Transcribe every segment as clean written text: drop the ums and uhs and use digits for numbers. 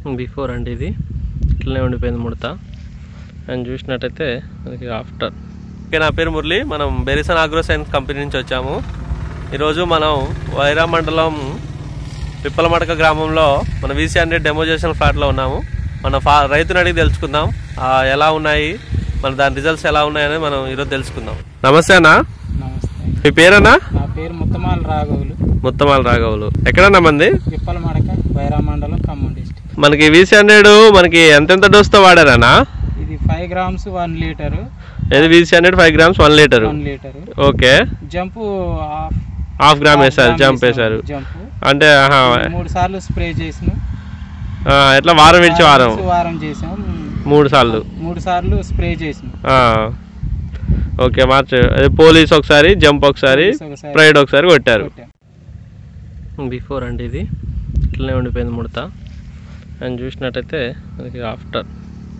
Before అండి, ఇది ఇట్లనే ఉండిపోయింది ముడత. అండ్ చూసినట్టయితే మనకి ఆఫ్టర్. ఓకే, నా పేరు మురళి. మనం బెరిసన్ ఆగ్రో సైన్స్ కంపెనీ నుంచి వచ్చాము. ఈరోజు మనం వైరా మండలం పిప్పలమడక గ్రామంలో మన VC100 డెమోజేషన్ ఫ్లాట్లో ఉన్నాము. మన రైతుని అడిగి తెలుసుకుందాం ఎలా ఉన్నాయి, మన దాని రిజల్ట్స్ ఎలా ఉన్నాయని మనం ఈరోజు తెలుసుకుందాం. నమస్తే అన్న. మీ పేరన్నా? నా పేరు ముత్తమాల రాఘవులు. ముత్తమాల రాఘవులు. ఎక్కడన్నా మంది? పిప్పలమడక, వైరా మండలం, ఖమ్మం డిస్ట్రిక్ట్. మనకి VC100 మనకి ఎంతెంత డోస్తో వాడారన్నా? ఇది 5 grams 1 లీటరు. ఏది VC100 5 grams 1 litre. Okay. Jump half gram వేసారు, జంప్ వేసారు. అంటే 3 సార్లు స్ప్రే చేసిన. ఎట్లా వారం విడిచి వారం చేసాం. 3 సార్లు 3 సార్లు స్ప్రే చేసిన. ఓకే, మార్చ్ పోలీస్ ఒకసారి, జంప్ ఒకసారి, ప్రైడ్ ఒకసారి కొట్టారు. బిఫోర్ అండి, ఇది ఇట్లనే ఉండిపోయింది ముడత. అండ్ చూసినట్టయితే మనకి ఆఫ్టర్.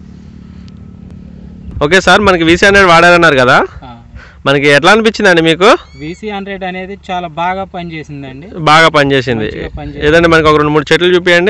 ఓకే సార్, మనకి VC100 వాడారన్నారు కదా, మనకి ఎట్లా అనిపించిందండి మీకు? VC100 అనేది చాలా బాగా పనిచేసిందండి. బాగా పనిచేసింది. ఏదండి మనకి ఒక 2-3 చెట్లు చూపియండి.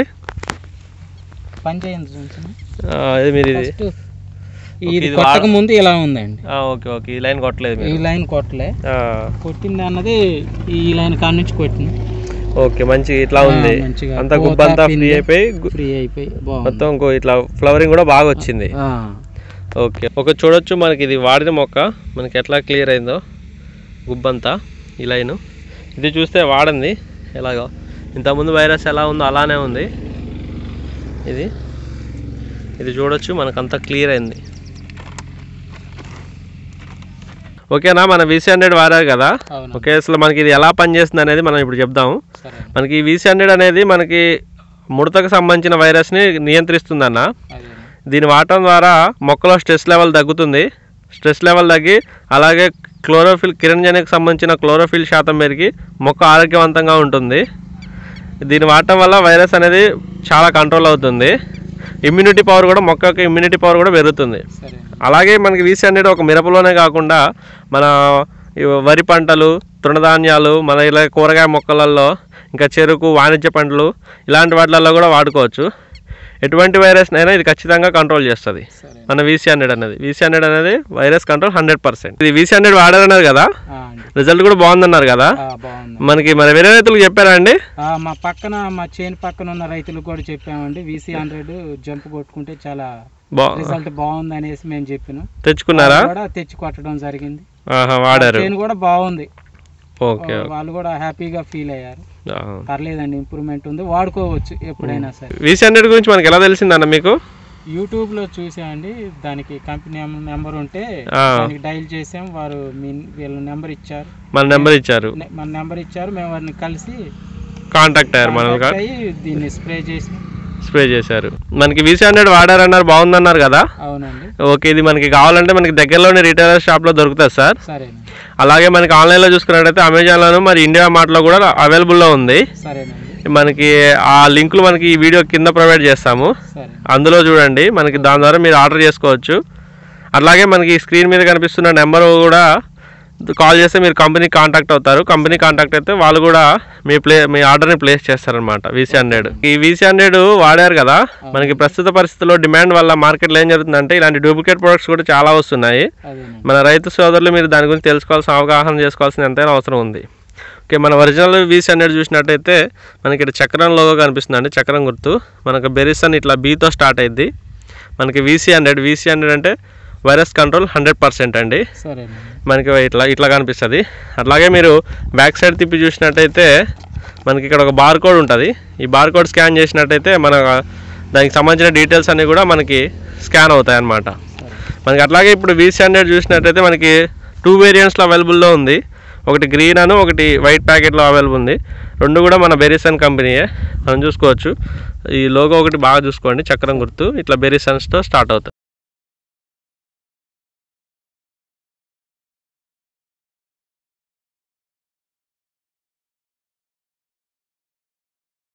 ఇది కొట్టక ముందు ఇలా ఉందండి. ఓకే ఓకే, ఈ లైన్ కొట్టలేదు. ఈ లైన్ కొట్టలే, కొట్టింది అన్నది ఈ లైన్ కాడ నుంచి కొట్టింది. ఓకే, మంచి ఇట్లా ఉంది. అంతా గుబ్బంతా ఫ్రీ అయిపోయి మొత్తం ఇట్లా ఫ్లవరింగ్ కూడా బాగా వచ్చింది. ఓకే, ఒక చూడొచ్చు మనకి ఇది వాడిన మొక్క మనకి ఎట్లా క్లియర్ అయిందో. గుబ్బంతా ఈ లైను ఇది చూస్తే వాడింది ఎలాగో. ఇంతకుముందు వైరస్ ఎలా ఉందో అలానే ఉంది. ఇది చూడొచ్చు, మనకంతా క్లియర్ అయింది. ఓకేనా, మన VC100 వాడారు కదా. ఓకే, అసలు మనకి ఇది ఎలా పనిచేస్తుంది అనేది మనం ఇప్పుడు చెప్దాము. మనకి VC100 అనేది మనకి ముడతకు సంబంధించిన వైరస్ని నియంత్రిస్తుందన్న. దీన్ని వాడటం ద్వారా మొక్కలో స్ట్రెస్ లెవెల్ తగ్గుతుంది. స్ట్రెస్ లెవెల్ తగ్గి అలాగే కిరణజన్యకు సంబంధించిన క్లోరోఫిల్ శాతం పెరిగి మొక్క ఆరోగ్యవంతంగా ఉంటుంది. దీన్ని వాడటం వల్ల వైరస్ అనేది చాలా కంట్రోల్ అవుతుంది. ఇమ్యూనిటీ పవర్ కూడా, మొక్క యొక్క ఇమ్యూనిటీ పవర్ కూడా పెరుగుతుంది. అలాగే మనకి VC100 ఒక మిరపలోనే కాకుండా మన వరి పంటలు, తృణధాన్యాలు, మన ఇలా కూరగాయ మొక్కలలో, ఇంకా చెరుకు, వాణిజ్య పంటలు ఇలాంటి వాటిలలో కూడా వాడుకోవచ్చు. ఎటువంటి వైరస్ అయినా ఇది ఖచ్చితంగా కంట్రోల్ చేస్తుంది మన VC100 అనేది వైరస్ కంట్రోల్ 100%. ఇది VC100 వాడారన్నారు కదా, రిజల్ట్ కూడా బాగుందన్నారు కదా. మనకి మరి వేరే రైతులకు చెప్పారా అండి? మా చేను పక్కన ఉన్న రైతులకు కూడా చెప్పామండి. VC100 జంప్ కొట్టుకుంటే చాలా రిజల్ట్ బాగుంది అనేసి మేము చెప్పినాం. తెచ్చుకున్నారా? తెచ్చి కొట్టడం జరిగింది. వాడారు, చేను కూడా బాగుంది. ఓకే, వాళ్ళు కూడా హ్యాపీగా ఫీల్ అయ్యారు. పర్లేదండి, ఇంప్రూవ్మెంట్ ఉంది, వాడుకోవచ్చు ఎప్పుడైనా సరే. VC100 గురించి మనకి ఎలా తెలిసిందన్న మీకు? యూట్యూబ్ లో చూసామండి. దానికి కంపెనీ నెంబర్ ఉంటే డైల్ చేసాం. వారు వీళ్ళ నెంబర్ ఇచ్చారు, మన నెంబర్ ఇచ్చారు. మేము వారిని కలిసి కాంటాక్ట్ అయ్యారు. దీన్ని స్ప్రే చేశారు. మనకి VC100 వాడారన్నారు, బాగుందన్నారు కదా. అవునండి. ఓకే, ఇది మనకి కావాలంటే మనకి దగ్గరలోని రీటైలర్ షాప్ లో దొరుకుతుంది సార్. సరే. అలాగే మనకి ఆన్లైన్ లో చూసుకున్నట్టయితే అమెజాన్ లోను, మరి ఇండియా మార్ట్ లో కూడా అవైలబుల్ లో ఉంది. మనకి ఆ లింకులు మనకి ఈ వీడియో కింద ప్రొవైడ్ చేస్తాము, అందులో చూడండి. మనకి దాని ద్వారా మీరు ఆర్డర్ చేసుకోవచ్చు. అలాగే మనకి స్క్రీన్ మీద కనిపిస్తున్న నెంబర్ కూడా కాల్ చేస్తే మీరు కంపెనీకి కాంటాక్ట్ అవుతారు. కంపెనీ కాంటాక్ట్ అయితే వాళ్ళు కూడా మీ ఆర్డర్ని ప్లేస్ చేస్తారనమాట. VC100 ఈ VC100 వాడారు కదా, మనకి ప్రస్తుత పరిస్థితుల్లో డిమాండ్ వల్ల మార్కెట్లో ఏం జరుగుతుందంటే ఇలాంటి డూప్లికేట్ ప్రొడక్ట్స్ కూడా చాలా వస్తున్నాయి. మన రైతు సోదరులు మీరు దాని గురించి తెలుసుకోవాల్సిన, అవగాహన చేసుకోవాల్సిన ఎంతైనా అవసరం ఉంది. ఓకే, మన ఒరిజినల్ VC100 చూసినట్టయితే మనకి ఇక్కడ చక్రం లోగో కనిపిస్తుందండి, చక్రం గుర్తు. మనకు బెరిసన్ ఇట్లా బీతో స్టార్ట్ అయింది. మనకి VC100 అంటే వైరస్ కంట్రోల్ 100% అండి. మనకి ఇట్లా కనిపిస్తుంది. అట్లాగే మీరు బ్యాక్ సైడ్ తిప్పి చూసినట్టయితే మనకి ఇక్కడ ఒక బార్ కోడ్ ఉంటుంది. ఈ బార్ కోడ్ స్కాన్ చేసినట్టయితే మన దానికి సంబంధించిన డీటెయిల్స్ అన్నీ కూడా మనకి స్కాన్ అవుతాయి అన్నమాట. మనకి అట్లాగే ఇప్పుడు VC100 చూసినట్టయితే మనకి 2 వేరియంట్స్లో అవైలబుల్లో ఉంది. ఒకటి గ్రీన్ అను, ఒకటి వైట్ ప్యాకెట్లో అవైలబుల్ ఉంది. రెండు కూడా మన బెరిసన్ కంపెనీయే, మనం చూసుకోవచ్చు. ఈ లోగో ఒకటి బాగా చూసుకోండి, చక్రం గుర్తు ఇట్లా బెరిసన్స్తో స్టార్ట్ అవుతుంది.